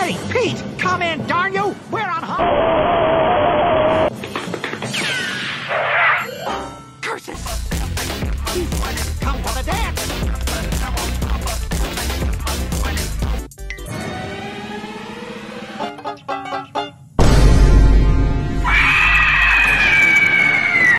Hey, Pete! Come in, darn you! We're on home!